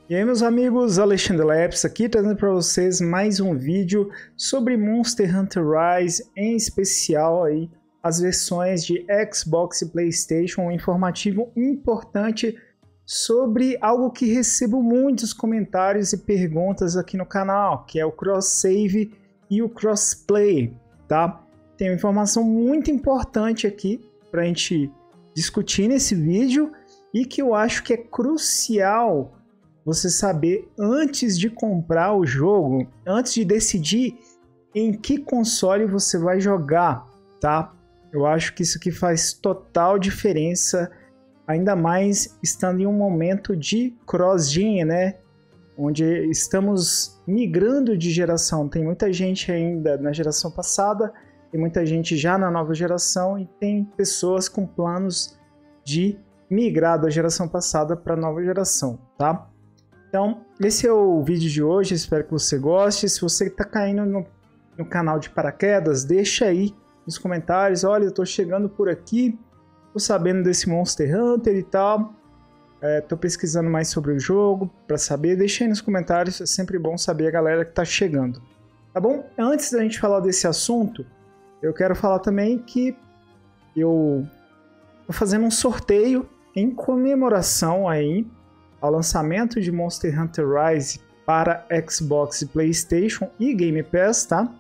E aí, meus amigos, Alexandre Leps aqui, trazendo para vocês mais um vídeo sobre Monster Hunter Rise, em especial aí as versões de Xbox e PlayStation, um informativo importante sobre algo que recebo muitos comentários e perguntas aqui no canal, que é o cross-save e o crossplay, tá? Tem uma informação muito importante aqui para a gente discutir nesse vídeo e que eu acho que é crucial você saber antes de comprar o jogo, antes de decidir em que console você vai jogar, tá? Eu acho que isso aqui faz total diferença, ainda mais estando em um momento de cross-gen, né? Onde estamos migrando de geração. Tem muita gente ainda na geração passada, tem muita gente já na nova geração e tem pessoas com planos de migrar da geração passada para a nova geração, tá? Então, esse é o vídeo de hoje, espero que você goste. Se você está caindo no canal de paraquedas, deixa aí nos comentários, olha, eu estou chegando por aqui, estou sabendo desse Monster Hunter e tal, estou pesquisando mais sobre o jogo, para saber, deixa aí nos comentários, é sempre bom saber a galera que está chegando, tá bom? Antes da gente falar desse assunto, eu quero falar também que eu estou fazendo um sorteio em comemoração aí ao lançamento de Monster Hunter Rise para Xbox, PlayStation e Game Pass, tá?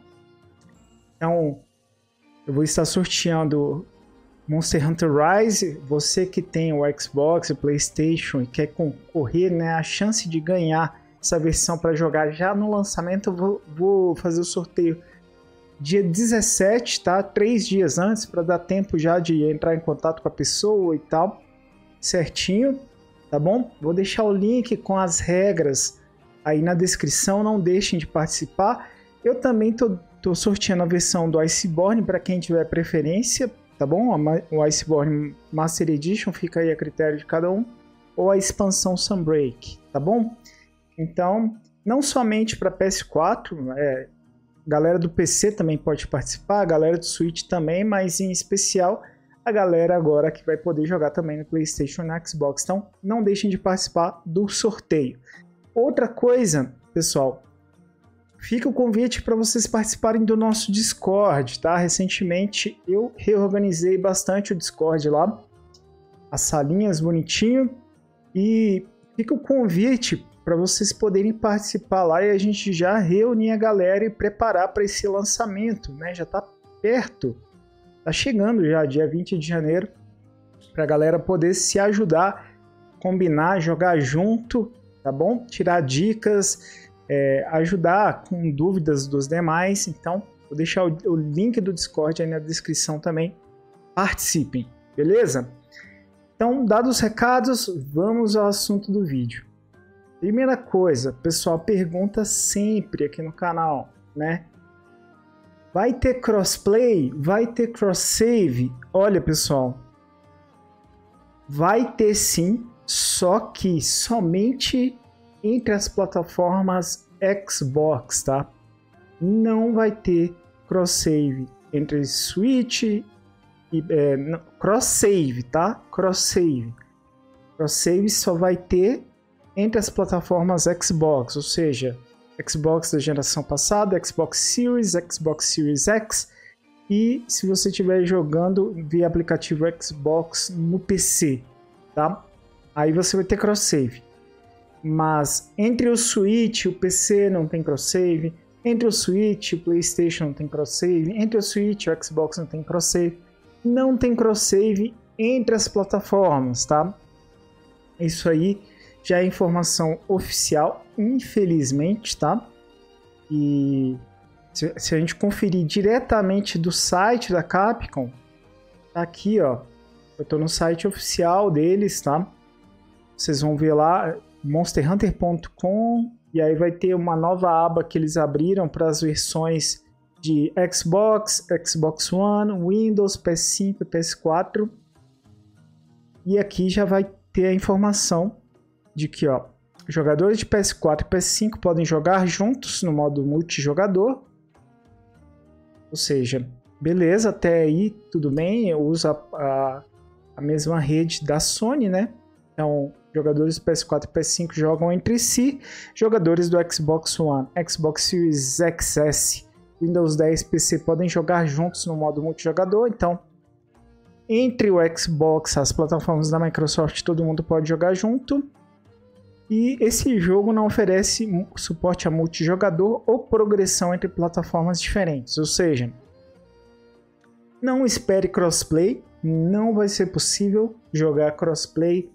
Então, eu vou estar sorteando Monster Hunter Rise. Você que tem o Xbox, o PlayStation e quer concorrer, né, a chance de ganhar essa versão para jogar já no lançamento, eu vou fazer o sorteio dia 17, tá? 3 dias antes, para dar tempo já de entrar em contato com a pessoa e tal, certinho. Tá bom? Vou deixar o link com as regras aí na descrição, não deixem de participar. Eu também tô sorteando a versão do Iceborne para quem tiver preferência, tá bom? O Iceborne Master Edition fica aí a critério de cada um, ou a expansão Sunbreak, tá bom? Então, não somente para PS4, galera do PC também pode participar, a galera do Switch também, mas em especial a galera agora que vai poder jogar também no PlayStation e no Xbox. Então, não deixem de participar do sorteio. Outra coisa, pessoal, fica o convite para vocês participarem do nosso Discord, tá? Recentemente eu reorganizei bastante o Discord lá, as salinhas bonitinho, e fica o convite para vocês poderem participar lá e a gente já reunir a galera e preparar para esse lançamento, né? Já está perto. Tá chegando já, dia 20 de janeiro, pra galera poder se ajudar, combinar, jogar junto, tá bom? Tirar dicas, ajudar com dúvidas dos demais. Então, vou deixar o link do Discord aí na descrição também. Participem, beleza? Então, dados os recados, vamos ao assunto do vídeo. Primeira coisa, pessoal, pergunta sempre aqui no canal, né? Vai ter crossplay? Vai ter cross-save? Olha, pessoal, vai ter sim, só que somente entre as plataformas Xbox, tá? Não vai ter cross-save entre Switch e... cross-save, tá? Cross-save. Cross-save só vai ter entre as plataformas Xbox, ou seja, Xbox da geração passada, Xbox Series, Xbox Series X, e se você estiver jogando via aplicativo Xbox no PC, tá? Aí você vai ter cross-save. Mas entre o Switch e o PC não tem cross-save, entre o Switch e o PlayStation não tem cross-save, entre o Switch e o Xbox não tem cross-save, não tem cross-save entre as plataformas, tá? Isso aí já é informação oficial, infelizmente, tá? E se a gente conferir diretamente do site da Capcom, tá aqui, ó. Eu tô no site oficial deles, tá? Vocês vão ver lá, monsterhunter.com, e aí vai ter uma nova aba que eles abriram para as versões de Xbox, Xbox One, Windows, PS5 e PS4. E aqui já vai ter a informação de que, ó, jogadores de PS4 e PS5 podem jogar juntos no modo multijogador. Ou seja, beleza, até aí tudo bem, eu uso a mesma rede da Sony, né? Então, Jogadores do PS4 e PS5 jogam entre si. Jogadores do Xbox One, Xbox Series XS, Windows 10 PC podem jogar juntos no modo multijogador. Então, entre o Xbox, as plataformas da Microsoft, todo mundo pode jogar junto. E esse jogo não oferece suporte a multijogador ou progressão entre plataformas diferentes. Ou seja, não espere crossplay, não vai ser possível jogar crossplay.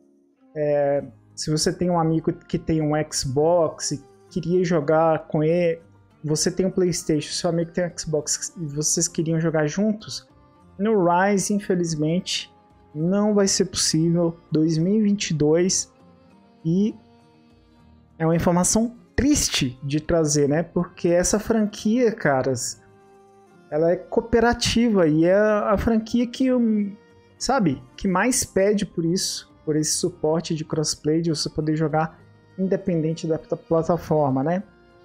Se você tem um amigo que tem um Xbox e queria jogar com ele, você tem um PlayStation, seu amigo tem um Xbox e vocês queriam jogar juntos, no Rise, infelizmente, não vai ser possível. 2022. E é uma informação triste de trazer, né? Porque essa franquia, caras, ela é cooperativa e é a franquia que, sabe, que mais pede por isso, por esse suporte de crossplay, de você poder jogar independente da plataforma, né?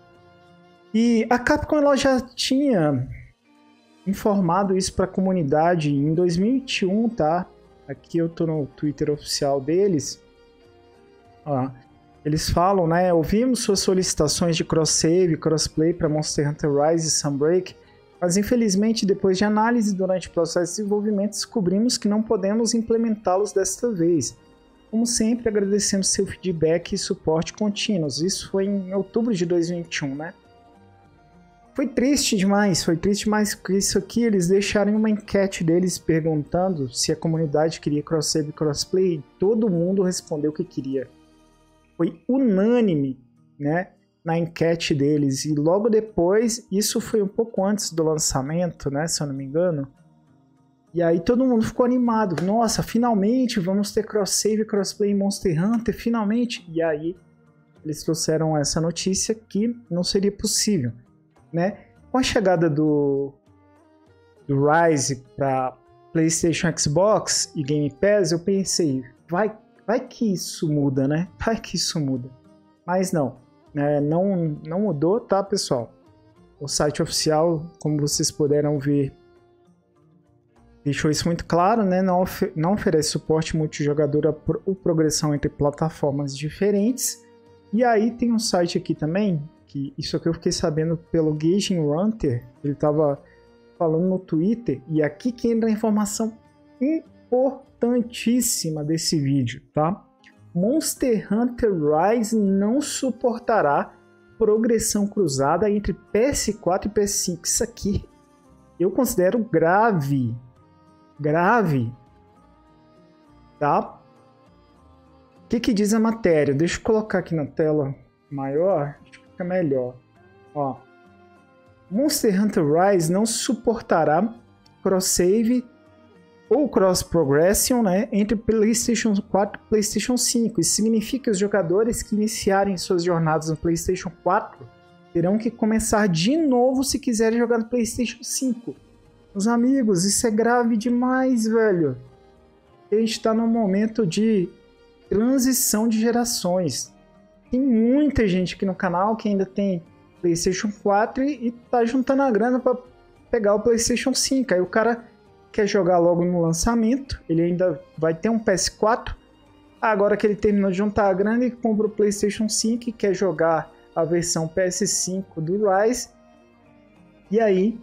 E a Capcom, ela já tinha informado isso para a comunidade em 2021, tá? Aqui eu tô no Twitter oficial deles. Ó, eles falam, né? Ouvimos suas solicitações de cross-save, crossplay para Monster Hunter Rise e Sunbreak, mas infelizmente, depois de análise durante o processo de desenvolvimento, descobrimos que não podemos implementá-los desta vez. Como sempre, agradecemos seu feedback e suporte contínuos. Isso foi em outubro de 2021, né? Foi triste demais porque isso aqui eles deixaram uma enquete deles perguntando se a comunidade queria cross-save e crossplay, e todo mundo respondeu que queria. Foi unânime, né, na enquete deles, e logo depois, isso foi um pouco antes do lançamento, né, se eu não me engano, e aí todo mundo ficou animado. Nossa, finalmente vamos ter cross-save e crossplay em Monster Hunter, finalmente! E aí eles trouxeram essa notícia que não seria possível, né? Com a chegada do Rise para PlayStation, Xbox e Game Pass, eu pensei, vai que isso muda, né? Vai que isso muda. Mas não, não mudou, tá, pessoal? O site oficial, como vocês puderam ver, deixou isso muito claro, né? Não oferece suporte multijogador ou progressão entre plataformas diferentes. E aí tem um site aqui também, que isso aqui eu fiquei sabendo pelo Gaijin Runter, ele estava falando no Twitter, e aqui que entra a informação importantíssima desse vídeo, tá? Monster Hunter Rise não suportará progressão cruzada entre PS4 e PS5. Isso aqui eu considero grave, tá? O que diz a matéria? Deixa eu colocar aqui na tela maior, acho que fica melhor. Ó, Monster Hunter Rise não suportará cross-save ou cross-progression, né, entre PlayStation 4 e PlayStation 5. Isso significa que os jogadores que iniciarem suas jornadas no PlayStation 4 terão que começar de novo se quiserem jogar no PlayStation 5. Meus amigos, isso é grave demais, velho. A gente está num momento de transição de gerações. Tem muita gente aqui no canal que ainda tem PlayStation 4 e tá juntando a grana para pegar o PlayStation 5. Aí o cara quer jogar logo no lançamento, ele ainda vai ter um PS4. Agora que ele terminou de juntar a grana, ele compra o PlayStation 5 e quer jogar a versão PS5 do Rise. E aí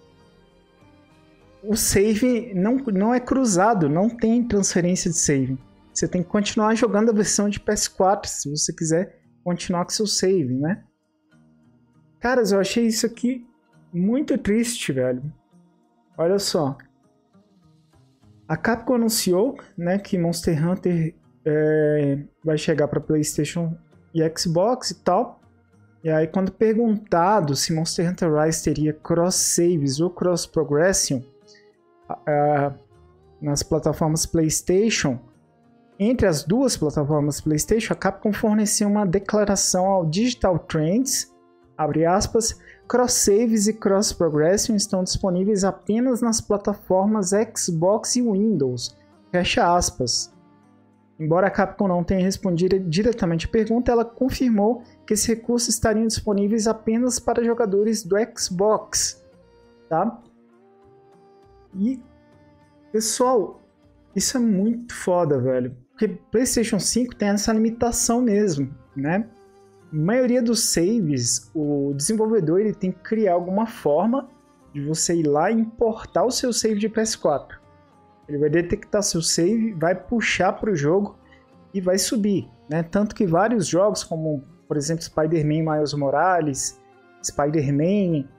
o save não é cruzado, não tem transferência de save. Você tem que continuar jogando a versão de PS4 se você quiser continuar com seu save, né? Caras, eu achei isso aqui muito triste, velho. Olha só. A Capcom anunciou, né, que Monster Hunter vai chegar para PlayStation e Xbox e tal. E aí, quando perguntado se Monster Hunter Rise teria cross-saves ou cross-progression nas plataformas PlayStation, entre as duas plataformas PlayStation, a Capcom forneceu uma declaração ao Digital Trends, abre aspas, cross-saves e cross-progression estão disponíveis apenas nas plataformas Xbox e Windows, fecha aspas. Embora a Capcom não tenha respondido diretamente a pergunta, ela confirmou que esses recursos estariam disponíveis apenas para jogadores do Xbox, tá? E, pessoal, isso é muito foda, velho. Porque PlayStation 5 tem essa limitação mesmo, né? A maioria dos saves, o desenvolvedor ele tem que criar alguma forma de você ir lá e importar o seu save de PS4. Ele vai detectar seu save, vai puxar para o jogo e vai subir, né? Tanto que vários jogos, como por exemplo Spider-Man Miles Morales, Spider-Man,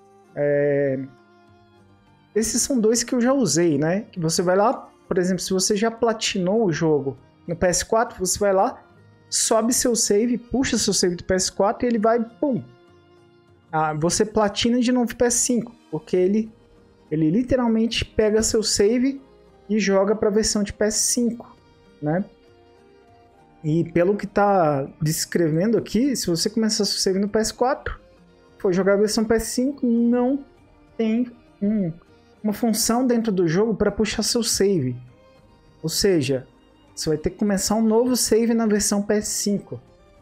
esses são dois que eu já usei, né? Que você vai lá, por exemplo, se você já platinou o jogo no PS4, você vai lá, sobe seu save, puxa seu save do PS4 e ele vai, pum! Você platina de novo o PS5, porque ele literalmente pega seu save e joga para a versão de PS5, né? E pelo que tá descrevendo aqui, se você começar seu save no PS4, for jogar a versão PS5, não tem uma função dentro do jogo para puxar seu save. Ou seja, você vai ter que começar um novo save na versão PS5.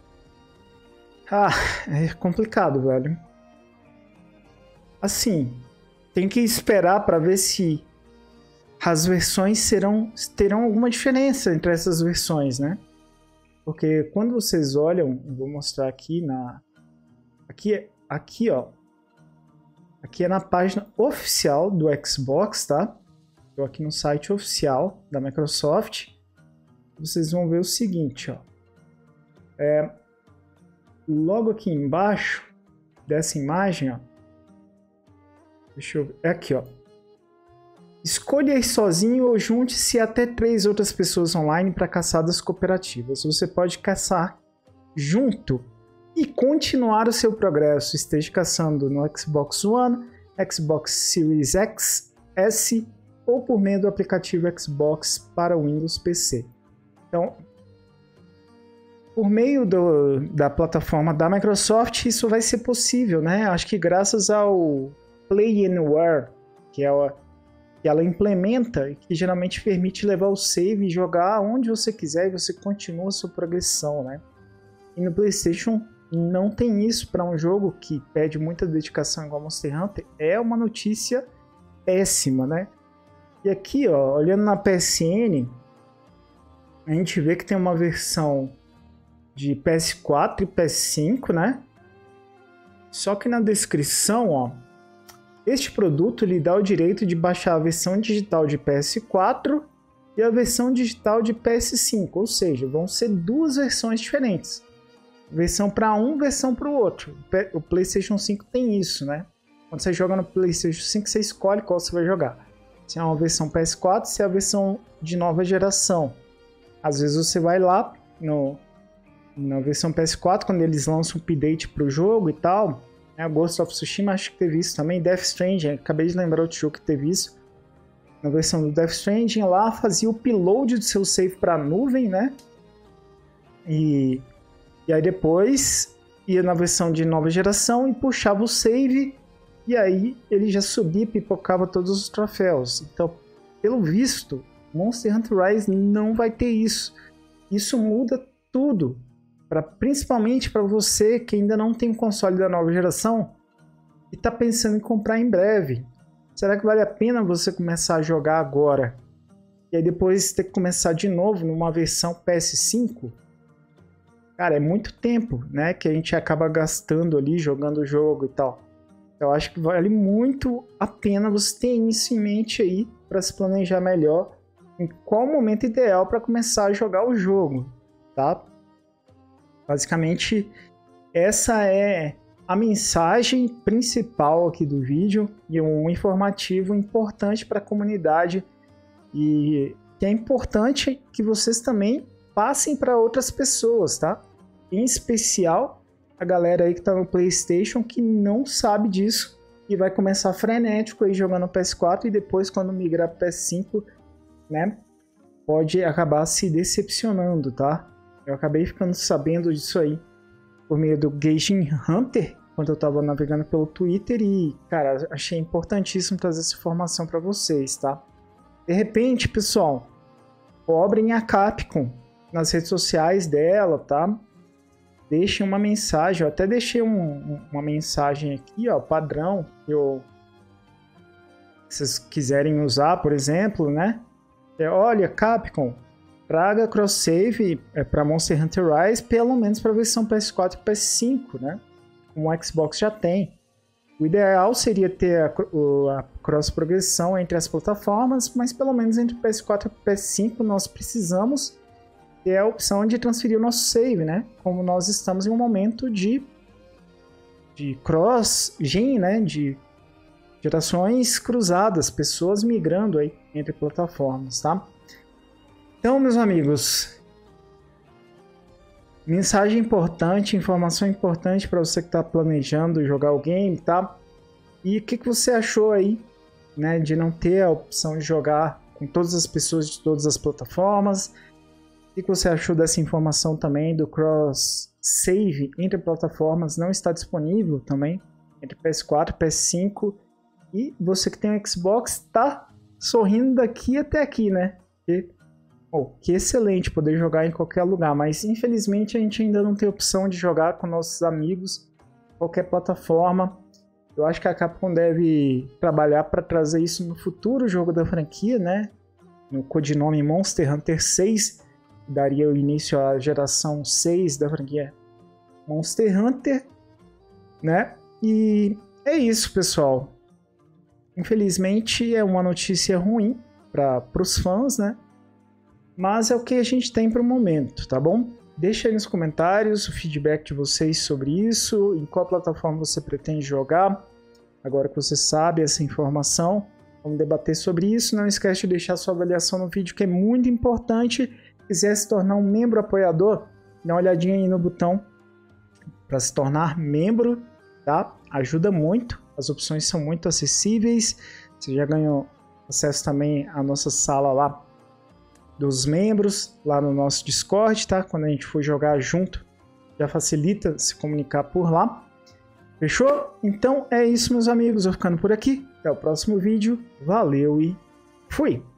É complicado, velho. Assim, tem que esperar para ver se as versões terão alguma diferença entre essas versões, né? Porque quando vocês olham, eu vou mostrar aqui aqui, ó. Aqui é na página oficial do Xbox, tá? Estou aqui no site oficial da Microsoft. Vocês vão ver o seguinte, ó. Logo aqui embaixo dessa imagem, ó. Deixa eu ver. É aqui, ó. Escolha ir sozinho ou junte-se até 3 outras pessoas online para caçadas cooperativas. Você pode caçar junto e continuar o seu progresso. Esteja caçando no Xbox One, Xbox Series X, S ou por meio do aplicativo Xbox para Windows PC. Então, por meio da plataforma da Microsoft, isso vai ser possível, né? Acho que graças ao Play Anywhere, que ela implementa e que geralmente permite levar o save e jogar onde você quiser e você continua a sua progressão, né? E no PlayStation não tem isso para um jogo que pede muita dedicação igual Monster Hunter. É uma notícia péssima, né? E aqui, ó, olhando na PSN, a gente vê que tem uma versão de PS4 e PS5, né? Só que na descrição, ó, este produto lhe dá o direito de baixar a versão digital de PS4 e a versão digital de PS5, ou seja, vão ser duas versões diferentes. Versão para um, versão para o outro. O PlayStation 5 tem isso, né? Quando você joga no PlayStation 5, você escolhe qual você vai jogar. Se é uma versão PS4, se é a versão de nova geração. Às vezes você vai lá na versão PS4, quando eles lançam um update para o jogo e tal. Ghost of Tsushima acho que teve isso também. Death Stranding, acabei de lembrar outro jogo que teve isso. Na versão do Death Stranding, lá fazia o upload do seu save para a nuvem, né? E aí depois ia na versão de nova geração e puxava o save. E aí ele já subia e pipocava todos os troféus. Então, pelo visto, Monster Hunter Rise não vai ter isso. Isso muda tudo. Principalmente para você que ainda não tem um console da nova geração e está pensando em comprar em breve. Será que vale a pena você começar a jogar agora e aí depois ter que começar de novo numa versão PS5? Cara, é muito tempo, né, que a gente acaba gastando ali jogando o jogo e tal. Eu acho que vale muito a pena você ter isso em mente aí para se planejar melhor em qual o momento ideal para começar a jogar o jogo, tá? Basicamente, essa é a mensagem principal aqui do vídeo e um informativo importante para a comunidade e que é importante que vocês também passem para outras pessoas, tá? Em especial a galera aí que está no PlayStation que não sabe disso e vai começar frenético aí jogando PS4 e depois quando migrar para PS5, né, pode acabar se decepcionando, tá? Eu acabei ficando sabendo disso aí por meio do Gaijin Hunter, quando eu tava navegando pelo Twitter e, cara, achei importantíssimo trazer essa informação para vocês, tá? De repente, pessoal, cobrem a Capcom nas redes sociais dela, tá? Deixem uma mensagem, eu até deixei uma mensagem aqui, ó, padrão, que se vocês quiserem usar, por exemplo, né? Olha, Capcom, traga cross-save para Monster Hunter Rise, pelo menos para a versão PS4 e PS5, né? Como o Xbox já tem. O ideal seria ter a cross-progressão entre as plataformas, mas pelo menos entre PS4 e PS5 nós precisamos ter a opção de transferir o nosso save, né? Como nós estamos em um momento de cross-gen, né? De gerações cruzadas, pessoas migrando aí entre plataformas, tá? Então, meus amigos, mensagem importante, informação importante para você que está planejando jogar o game, tá? E o que você achou aí, né, de não ter a opção de jogar com todas as pessoas de todas as plataformas? O que você achou dessa informação também do cross save entre plataformas? Não está disponível também entre PS4 e PS5. E você que tem um Xbox está sorrindo daqui até aqui, né? Que excelente poder jogar em qualquer lugar, mas infelizmente a gente ainda não tem opção de jogar com nossos amigos em qualquer plataforma. Eu acho que a Capcom deve trabalhar para trazer isso no futuro jogo da franquia, né? No codinome Monster Hunter 6, que daria o início à geração 6 da franquia Monster Hunter, né? E é isso, pessoal. Infelizmente é uma notícia ruim para os fãs, né? Mas é o que a gente tem para o momento, tá bom? Deixa aí nos comentários o feedback de vocês sobre isso, em qual plataforma você pretende jogar. Agora que você sabe essa informação, vamos debater sobre isso. Não esquece de deixar sua avaliação no vídeo, que é muito importante. Se quiser se tornar um membro apoiador, dá uma olhadinha aí no botão para se tornar membro, tá? Ajuda muito, as opções são muito acessíveis. Você já ganhou acesso também à nossa sala lá dos membros, lá no nosso Discord, tá? Quando a gente for jogar junto, já facilita se comunicar por lá. Fechou? Então é isso, meus amigos. Eu vou ficando por aqui. Até o próximo vídeo. Valeu e fui!